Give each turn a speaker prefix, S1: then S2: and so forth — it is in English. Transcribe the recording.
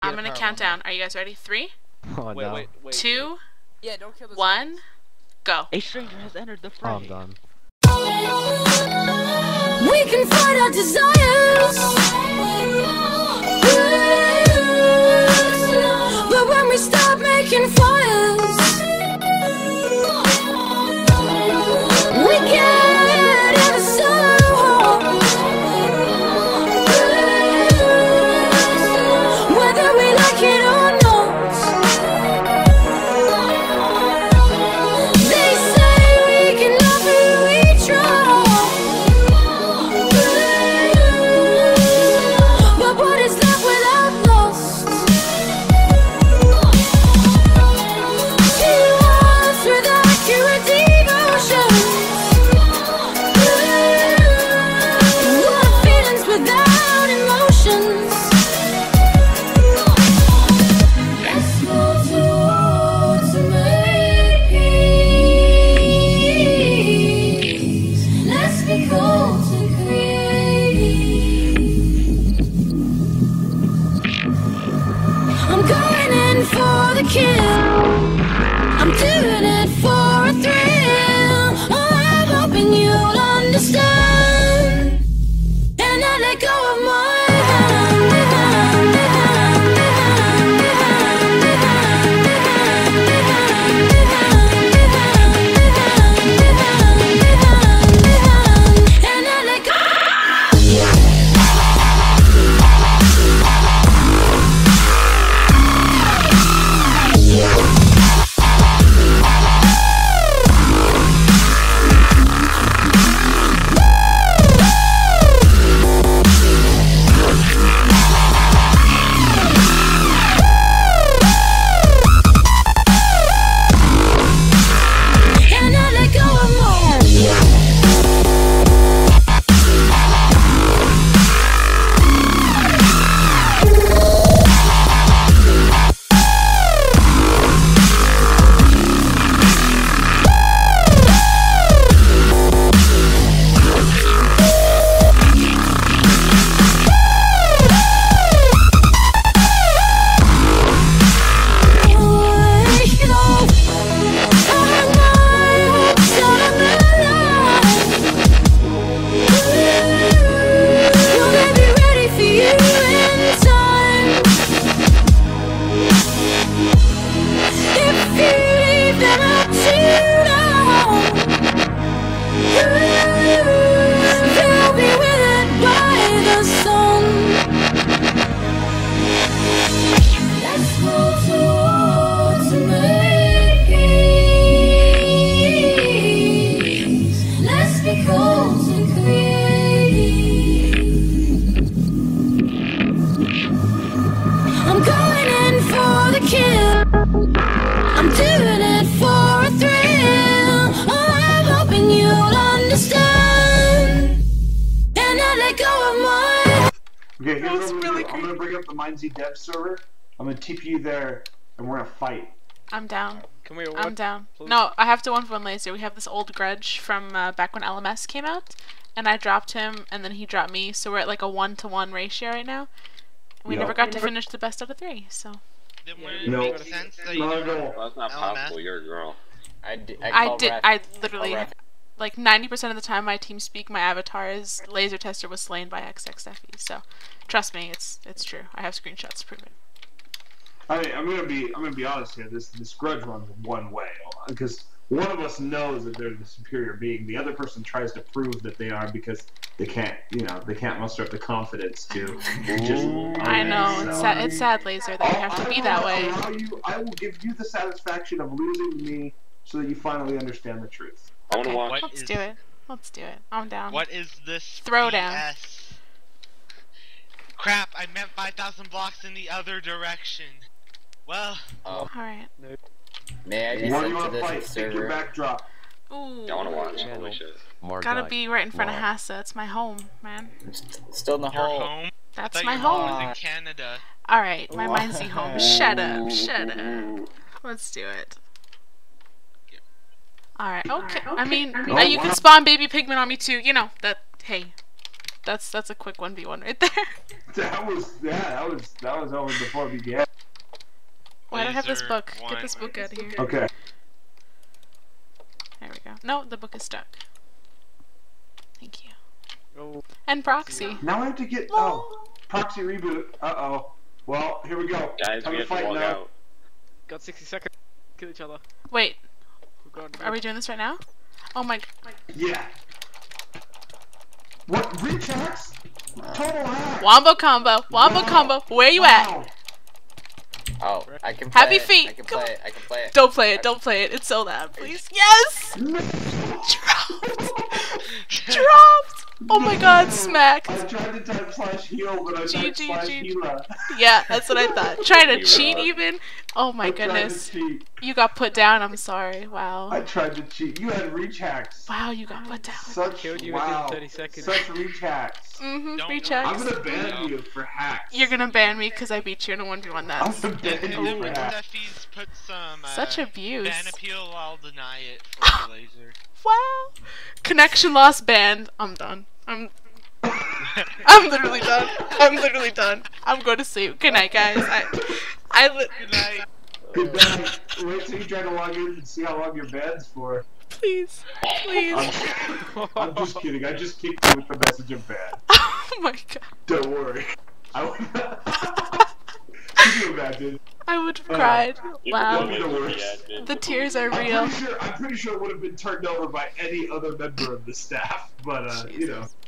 S1: I'm gonna count down. Are you guys ready? 3,
S2: Oh, no.
S3: Wait.
S1: 2,
S4: Yeah, don't kill the
S1: 1, go.
S2: A stranger has entered the fray.
S5: Oh, I'm done.
S6: We can fight our desires, but when we stop making fires, we get ever so hard. Whether we like it or not, they say we can love who we try. But what is left without lost? Two hearts with accurate devotion. What feelings without emotions? Let's go towards make peace. Let's be cold to create. I'm going in for the kill. I'm doing it for a thrill. Oh, I'm hoping you'll understand. And I let go of my and I let go. And I let go of more. I'm going in for the kill. I'm doing it for a thrill. Oh, I'm hoping you'll understand. And I let go of my.
S7: Okay, here's what I'm gonna do. I'm gonna bring up the MineZ dev server. I'm gonna TP you there, and we're gonna fight.
S1: I'm down.
S3: Come here.
S1: I'm down. No, I have to 1v1 laser. We have this old grudge from back when LMS came out, and I dropped him, and then he dropped me, so we're at like a 1-to-1 ratio right now. We never got to finish the best out of 3, so.
S8: Then wouldn't
S7: No.
S8: it make sense that you
S7: No.
S9: Well, that's not
S8: LMS?
S9: possible. You're a girl.
S1: I literally, like 90% of the time I team speak, my avatar is LazerTester was slain by XXFE, so trust me, it's true. I have screenshots to prove it.
S7: I mean, I'm gonna be honest here. This grudge runs one way, because one of us knows that they're the superior being. The other person tries to prove that they are because they can't, they can't muster up the confidence to just.
S1: I know, it's sad, Laser, that you have to be that way.
S7: I will give you the satisfaction of losing to me so that you finally understand the truth.
S9: I want to watch.
S1: Let's do it. Let's do it. I'm down.
S8: What is this?
S1: Throwdown.
S8: BS? Crap! I meant 5,000 blocks in the other direction. Well.
S1: Alright.
S4: May I be
S7: What do
S4: sent
S7: you
S4: to
S7: want to
S4: this
S7: fight? Pick
S4: server?
S7: your backdrop.
S1: Ooh.
S9: I want to watch. Holy shit.
S1: Gotta be right in front of Hassa. It's my home, man.
S4: Still in the
S8: Your
S4: hole.
S8: home?
S1: That's
S8: I thought
S1: my
S8: your
S1: home.
S8: was in Canada.
S1: Alright, my MineZ home. Shut up. Shut up. Let's do it. Alright, okay. I mean, you can spawn baby pigment on me too. You know, that, hey. That's a quick 1v1 right there.
S7: That was over before we began.
S1: Why do I have this
S8: Laser
S1: book?
S8: one
S1: Get this book out of here.
S7: Okay.
S1: There we go. No, the book is stuck. Thank you.
S2: Oh,
S1: And proxy.
S7: Now I have to get proxy reboot. Uh-oh. Well, here we go.
S3: Guys,
S7: Time
S3: we
S7: to
S3: have to
S7: fight
S3: walk
S7: now.
S3: out.
S2: got 60 seconds. Kill each other.
S1: Wait,
S2: We're going
S1: are we doing this right now? Oh my.
S7: Yeah. What? Reach hacks? Total hack.
S1: Wombo combo. Wombo combo. Where you at?
S7: Wow.
S4: Oh, I can play
S1: Happy
S4: it.
S1: feet.
S4: I can
S1: Come
S4: play it. I can play it.
S1: Don't play it. Don't play it. It's so loud. Please. Yes.
S7: No.
S1: Dropped. Dropped. Oh my God. Smacked.
S7: I tried to type /heal, but I typed
S1: GG.
S7: /healer.
S1: Yeah, that's what I thought. Trying to
S3: You
S1: cheat
S3: are.
S1: even. Oh my
S7: I tried
S1: goodness.
S7: to cheat.
S1: You got put down. I'm sorry.
S7: I
S1: Wow.
S7: tried to cheat. You had reach hacks.
S1: Wow. You got put down.
S7: Such
S2: Killed you
S7: wow.
S2: within 30 seconds.
S7: Such reach hacks.
S1: Mhm.
S8: Don't
S1: Reach
S8: worry.
S7: I'm
S1: hacks.
S7: gonna ban you for hacks.
S1: You're gonna ban me because I beat you in a 1v1.
S7: I'm
S1: That's
S7: gonna ban
S8: If
S7: you for
S8: the
S7: hacks.
S8: Steffies put some
S1: such abuse.
S8: ban appeal, I'll deny it for the laser.
S1: Wow. Connection lost. Banned. I'm done. I'm literally done. I'm literally done. I'm going to sleep. Good night, guys.
S8: Good night.
S7: Good night. Wait till you try to log in and see how long your ban's for.
S1: Please. Please.
S7: I'm just kidding. I just kicked you with the message of ban.
S1: Oh my God.
S7: Don't worry. Can you imagine?
S1: I would have cried.
S3: You
S1: Wow.
S3: can go
S7: The
S3: into
S7: worst.
S3: the admin.
S1: The tears are real.
S7: I'm pretty sure it would have been turned over by any other member of the staff, but you know.